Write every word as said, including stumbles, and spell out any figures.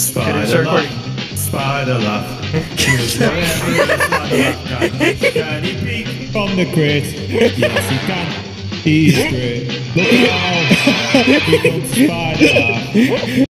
Spider Laff. Spider Laff. Can he peek from the crate? Yes, he can. He's great. Look out! Here comes Spider Laff.